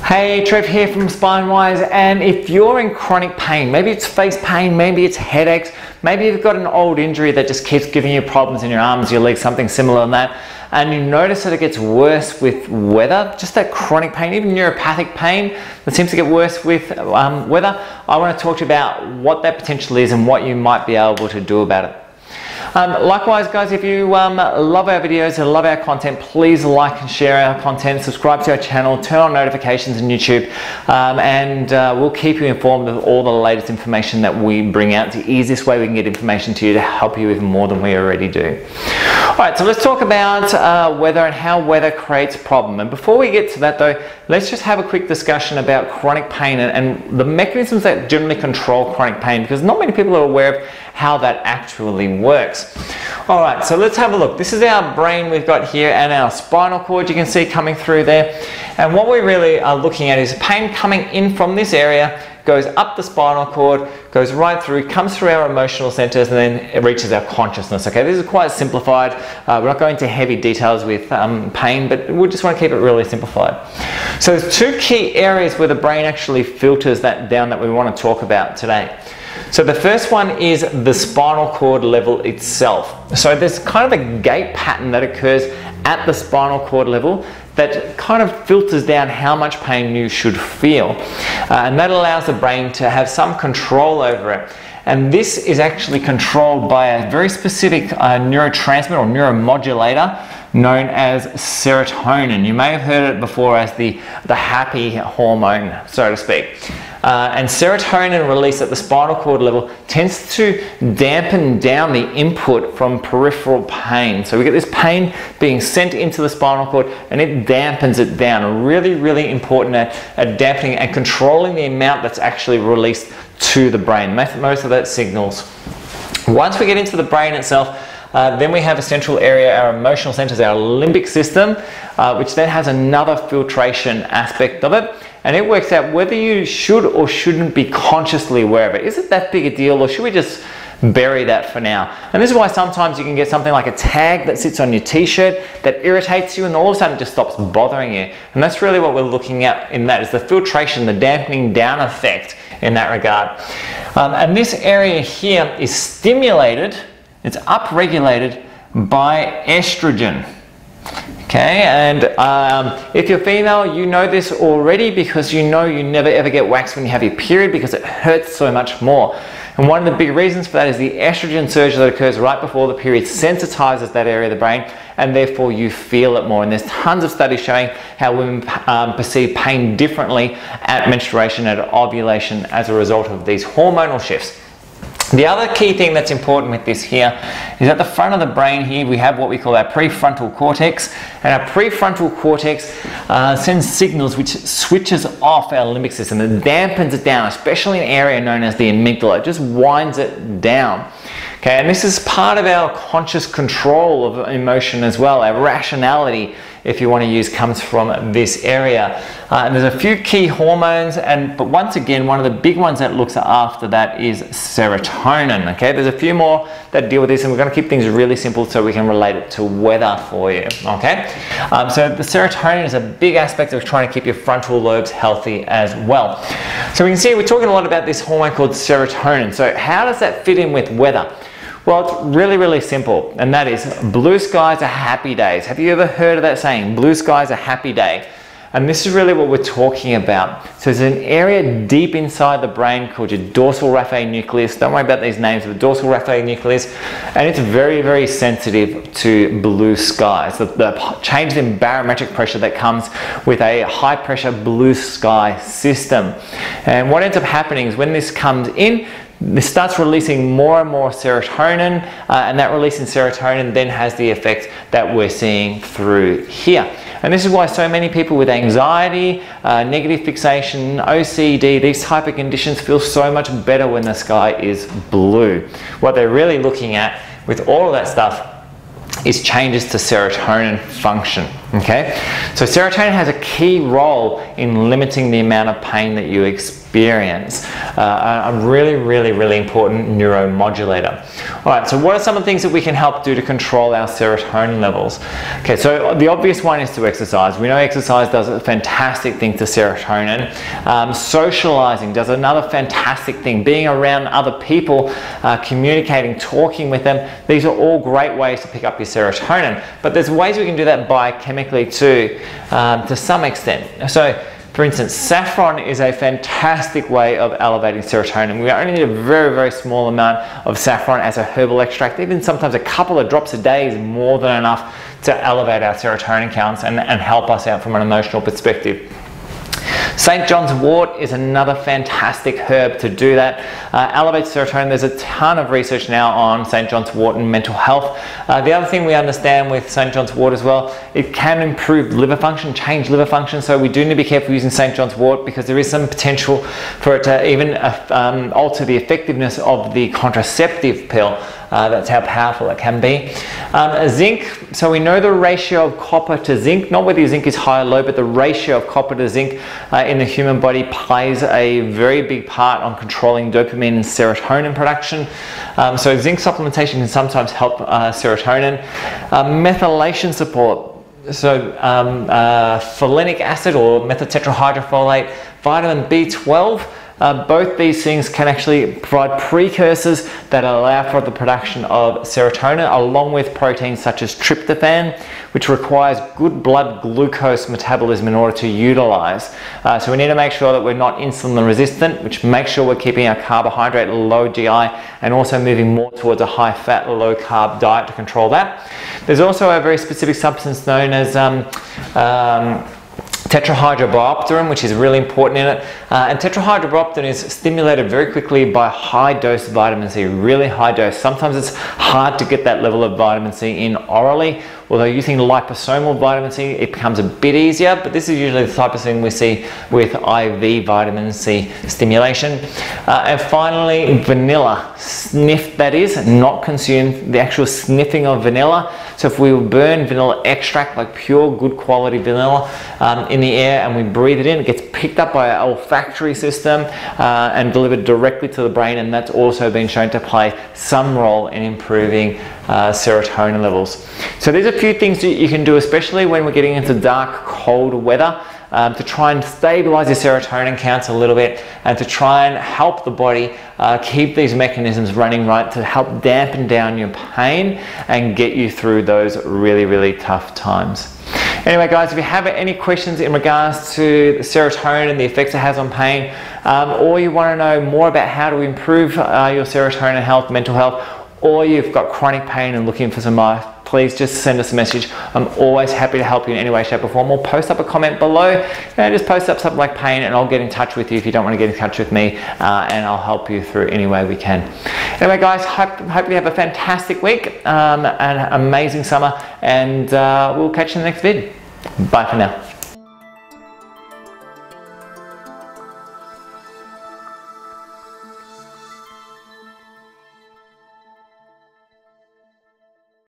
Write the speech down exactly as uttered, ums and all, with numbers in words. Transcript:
Hey, Trev here from SpineWise, and if you're in chronic pain, maybe it's face pain, maybe it's headaches, maybe you've got an old injury that just keeps giving you problems in your arms, your legs, something similar on that, and you notice that it gets worse with weather, just that chronic pain, even neuropathic pain that seems to get worse with um, weather, I want to talk to you about what that potential is and what you might be able to do about it. Um, likewise, guys, if you um, love our videos and love our content, please like and share our content, subscribe to our channel, turn on notifications on YouTube, um, and uh, we'll keep you informed of all the latest information that we bring out. It's the easiest way we can get information to you to help you even more than we already do. Alright, so let's talk about uh, weather and how weather creates a problem. And before we get to that though, let's just have a quick discussion about chronic pain and, and the mechanisms that generally control chronic pain, because not many people are aware of how that actually works. Alright, so let's have a look. This is our brain we've got here and our spinal cord you can see coming through there. And what we really are looking at is pain coming in from this area, goes up the spinal cord, goes right through, comes through our emotional centers, and then it reaches our consciousness. Okay, this is quite simplified. Uh, we're not going into heavy details with um, pain, but we just want to keep it really simplified. So there's two key areas where the brain actually filters that down that we want to talk about today. So the first one is the spinal cord level itself. So there's kind of a gate pattern that occurs at the spinal cord level that kind of filters down how much pain you should feel. Uh, and that allows the brain to have some control over it. And this is actually controlled by a very specific uh, neurotransmitter or neuromodulator known as serotonin. You may have heard it before as the, the happy hormone, so to speak. Uh, and serotonin release at the spinal cord level tends to dampen down the input from peripheral pain. So we get this pain being sent into the spinal cord and it dampens it down. Really, really important at, at dampening and controlling the amount that's actually released to the brain. Most of that signals. Once we get into the brain itself, Uh, then we have a central area, our emotional centers, our limbic system, uh, which then has another filtration aspect of it. And it works out whether you should or shouldn't be consciously aware of it. Is it that big a deal, or should we just bury that for now? And this is why sometimes you can get something like a tag that sits on your t-shirt that irritates you and all of a sudden it just stops bothering you. And that's really what we're looking at in that, is the filtration, the dampening down effect in that regard. Um, and this area here is stimulated, it's upregulated by estrogen. Okay, and um, if you're female, you know this already because you know you never ever get waxed when you have your period because it hurts so much more. And one of the big reasons for that is the estrogen surge that occurs right before the period sensitizes that area of the brain, and therefore you feel it more. And there's tons of studies showing how women um, perceive pain differently at menstruation, at ovulation, as a result of these hormonal shifts. The other key thing that's important with this here is at the front of the brain here we have what we call our prefrontal cortex, and our prefrontal cortex uh, sends signals which switches off our limbic system and dampens it down, especially an area known as the amygdala. It just winds it down. Okay, and this is part of our conscious control of emotion as well. Our rationality, if you want to use, comes from this area. Uh, and there's a few key hormones, and but once again, one of the big ones that looks after that is serotonin. Okay, there's a few more that deal with this, and we're going to keep things really simple so we can relate it to weather for you. Okay, um, so the serotonin is a big aspect of trying to keep your frontal lobes healthy as well. So we can see we're talking a lot about this hormone called serotonin. So how does that fit in with weather? Well, it's really, really simple, and that is blue skies are happy days. Have you ever heard of that saying? Blue skies are happy day. And this is really what we're talking about. So there's an area deep inside the brain called your dorsal raphe nucleus. Don't worry about these names, but dorsal raphe nucleus, and it's very, very sensitive to blue skies. The, the change in barometric pressure that comes with a high pressure blue sky system. And what ends up happening is when this comes in, this starts releasing more and more serotonin, uh, and that release in serotonin then has the effect that we're seeing through here. And this is why so many people with anxiety, uh, negative fixation, O C D, these type of conditions feel so much better when the sky is blue. What they're really looking at with all of that stuff is changes to serotonin function. Okay, so serotonin has a key role in limiting the amount of pain that you experience. Uh, a really, really, really important neuromodulator. All right, so what are some of the things that we can help do to control our serotonin levels? Okay, so the obvious one is to exercise. We know exercise does a fantastic thing to serotonin. Um, socializing does another fantastic thing. Being around other people, uh, communicating, talking with them, these are all great ways to pick up your serotonin. But there's ways we can do that biochemically too, um, to some extent. So, for instance, saffron is a fantastic way of elevating serotonin. We only need a very, very small amount of saffron as a herbal extract. Even sometimes a couple of drops a day is more than enough to elevate our serotonin counts and, and help us out from an emotional perspective. Saint John's wort is another fantastic herb to do that. Uh, elevates serotonin. There's a ton of research now on Saint John's wort and mental health. Uh, the other thing we understand with Saint John's wort as well, it can improve liver function, change liver function. So we do need to be careful using Saint John's wort because there is some potential for it to even uh, um, alter the effectiveness of the contraceptive pill. Uh, that's how powerful it can be. Um, zinc, so we know the ratio of copper to zinc, not whether your zinc is high or low, but the ratio of copper to zinc uh, in the human body plays a very big part on controlling dopamine and serotonin production. Um, so zinc supplementation can sometimes help uh, serotonin. Uh, methylation support. So um, uh, folinic acid or methyl-tetrahydrofolate, vitamin B twelve, Uh, both these things can actually provide precursors that allow for the production of serotonin, along with proteins such as tryptophan, which requires good blood glucose metabolism in order to utilize. Uh, so we need to make sure that we're not insulin resistant, which makes sure we're keeping our carbohydrate low G I and also moving more towards a high fat, low carb diet to control that. There's also a very specific substance known as um, um, tetrahydrobiopterin, which is really important in it. Uh, and tetrahydrobiopterin is stimulated very quickly by high dose vitamin C, really high dose. Sometimes it's hard to get that level of vitamin C in orally, although using liposomal vitamin C, it becomes a bit easier, but this is usually the type of thing we see with I V vitamin C stimulation. Uh, and finally, vanilla. Sniff, that is, not consume, the actual sniffing of vanilla. So if we burn vanilla extract, like pure good quality vanilla, um, in the air and we breathe it in, it gets picked up by our olfactory system uh, and delivered directly to the brain, and that's also been shown to play some role in improving uh, serotonin levels. So there's a few things that you can do, especially when we're getting into dark, cold weather, Um, to try and stabilize your serotonin counts a little bit and to try and help the body uh, keep these mechanisms running right to help dampen down your pain and get you through those really, really tough times. Anyway, guys, if you have any questions in regards to serotonin and the effects it has on pain, um, or you want to know more about how to improve uh, your serotonin health, mental health, or you've got chronic pain and looking for some advice, please just send us a message. I'm always happy to help you in any way, shape or form, or post up a comment below and just post up something like pain and I'll get in touch with you if you don't want to get in touch with me, uh, and I'll help you through any way we can. Anyway, guys, hope, hope you have a fantastic week, um, and an amazing summer, and uh, we'll catch you in the next vid. Bye for now.